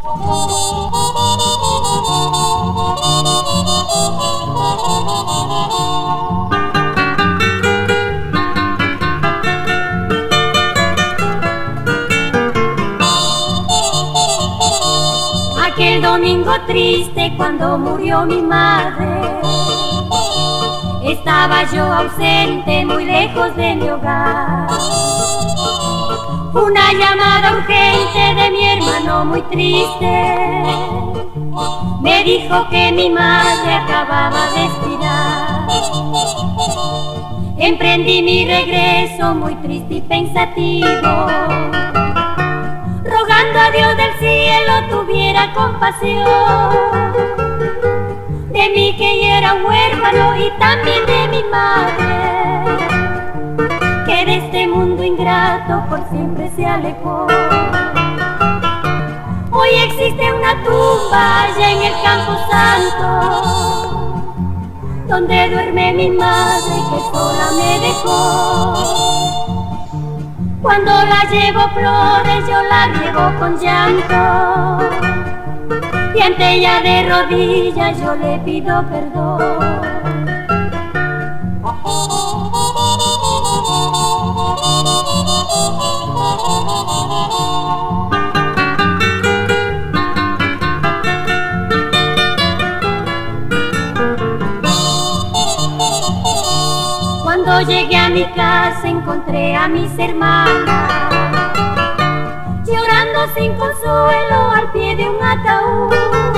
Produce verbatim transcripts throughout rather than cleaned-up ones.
Aquel domingo triste cuando murió mi madre, estaba yo ausente muy lejos de mi hogar. Una llamada urgente de mi hermano muy triste me dijo que mi madre acababa de expirar. Emprendí mi regreso muy triste y pensativo, rogando a Dios del cielo tuviera compasión de mí, que ya era huérfano, y también de mi madre, que de este mundo ingrato por siempre se alejó. Hoy existe una tumba allá en el Campo Santo, donde duerme mi madre que sola me dejó. Cuando la llevo flores yo la riego con llanto, y ante ella de rodillas yo le pido perdón. Cuando llegué a mi casa encontré a mis hermanas llorando sin consuelo al pie de un ataúd.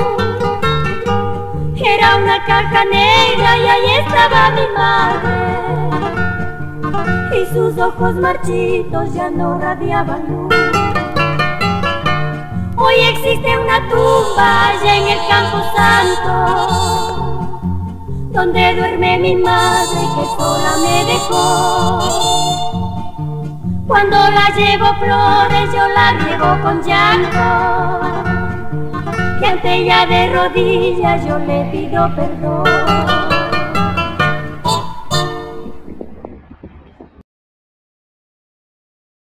Era una caja negra y ahí estaba mi madre, y sus ojos marchitos ya no radiaban luz. Hoy existe una tumba allá en el Campo Santo, donde duerme mi madre que sola me dejó. Cuando la llevo flores yo la riego con llanto, y ante ella de rodillas yo le pido perdón.